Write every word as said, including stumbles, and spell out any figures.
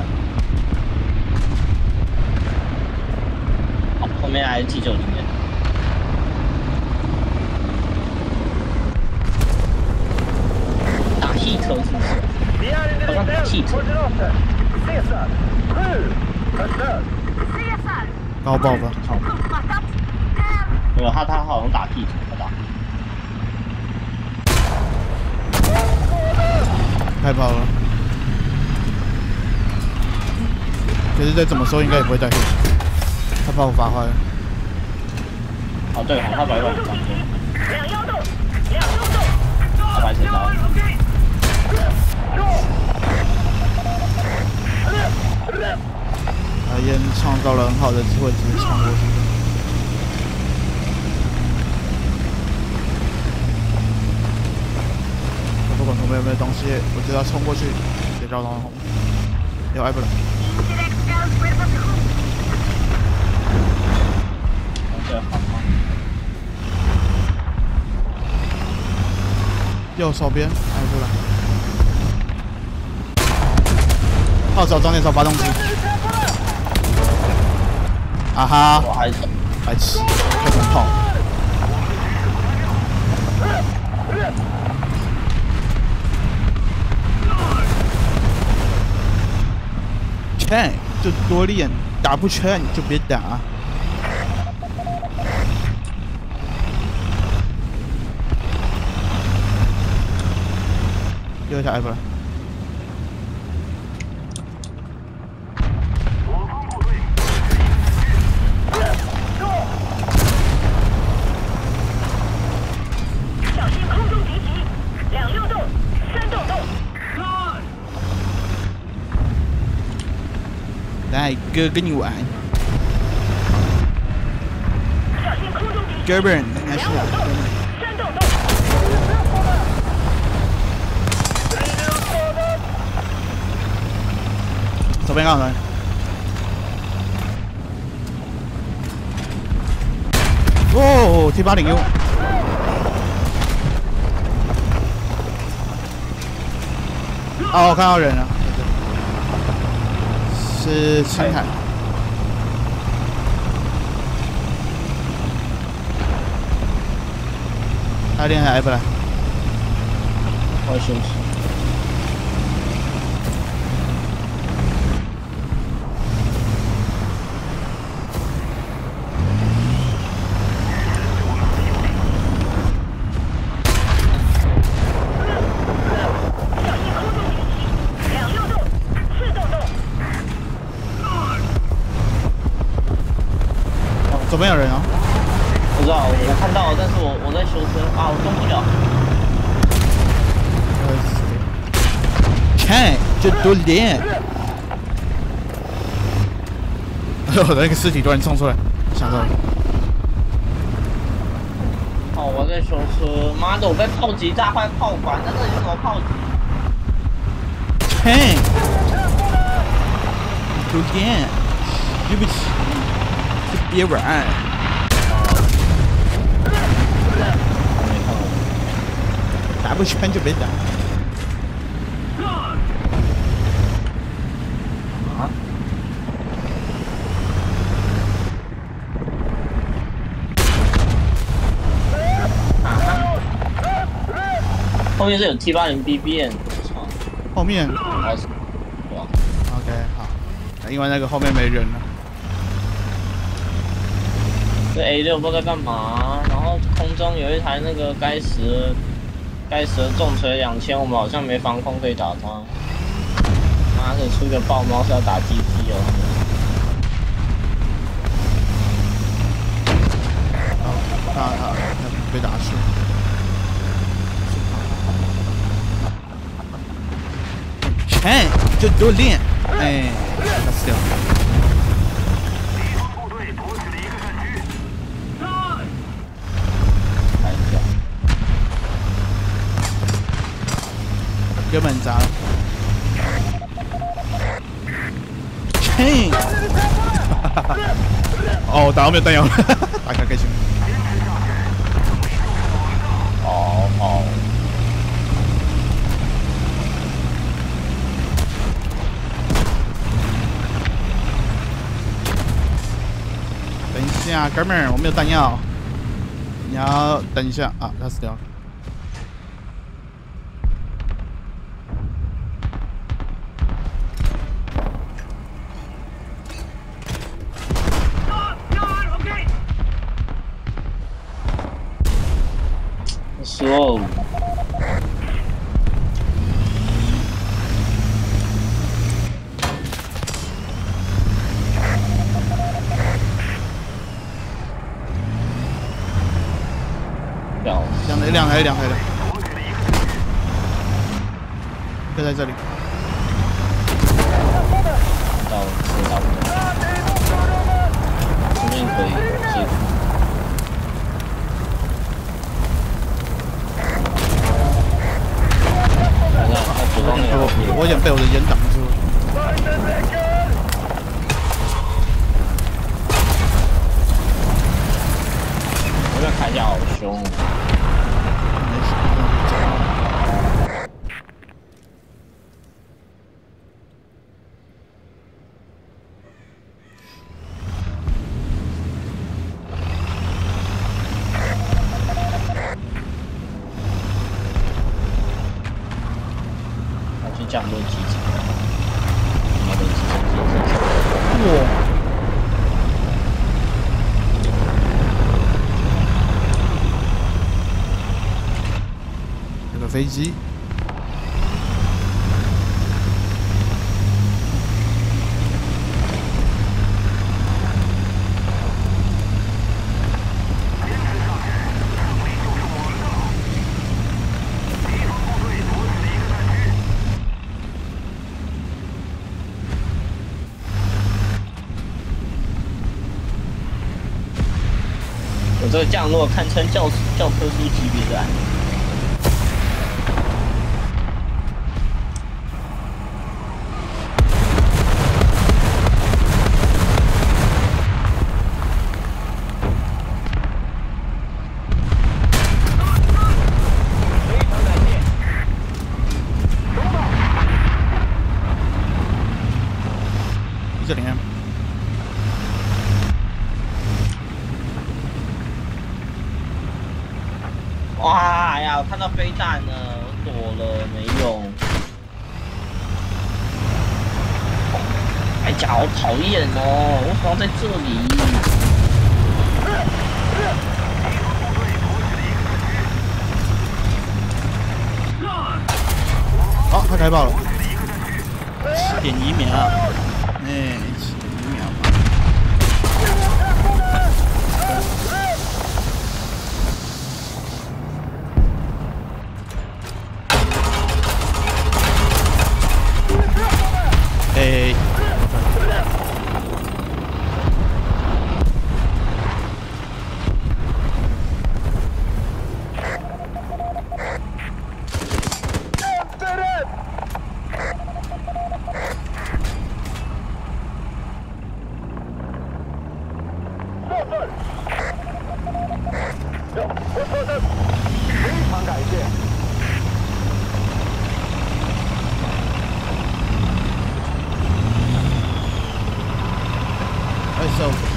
哦，后面还是 T 九零的。打 hit 是不是？好像打 hit。 高爆吧。 好。没有他，他好像打 hit， 他打。 太爆了。可是再怎么说应该也不会带 hit。他把我罚坏了。 哦，对，他把我挡住。他白神刀。 阿燕创造了很好的机会，直接冲过去。不管后面有没有东西，我只要冲过去，别绕到后面。有挨不了。右手边挨不了。炮手装点手发动机。啊哈！ 我还白痴，开什么炮？劝就多练，打不全就别打。右下挨不了。来，哥跟你玩。哥们，应该是啊。左边杠人。哦 ，T 八零 U。哦，我看到人了。是青海。他练还来不来？ 我休息。 左边有人哦。 我知道，我看到了，但是我我在修车啊，我动不了。 看，就多练。我的那个尸体突然冲出来，吓到了。 哦，我在修车，妈的，我被炮击炸坏炮管，那这里是什么炮击？ 看，多练。对不起。别玩，打不全就别打。 啊？后面是有 T 八零 B B N， 操！ 后面。 好，对吧 ？OK， 好，因为那个后面没人了。 这 A 六不知道在干嘛，然后空中有一台那个该死的、该死的重锤两千，我们好像没防空可以打它。妈的，出个爆猫是要打 G T 哦。 好，他他被打死。全就多练，哎，他死掉了。根本砸了，切！哦，打到没有弹药了，打开开心。 哦哦。 下，哥们儿，我没有弹药，你要等一下啊，他死掉了。 说。 两台，两台，两台的，就在这里。 到了，到不了。这边可以接。看看他主动那个， 我有点被我的烟挡住了。 这个铠甲好凶。他去降落机场，那个直升机机场。哇！ 这个飞机。 我这个降落堪称教教科书级别的。 这里面。 哇呀！我看到飞弹了，我躲了没用。哎呀，好讨厌哦！为什么要在这里？ 好，他开爆了。 七点一秒。 哎，七点一秒。哎。 非常感谢。 哎，走。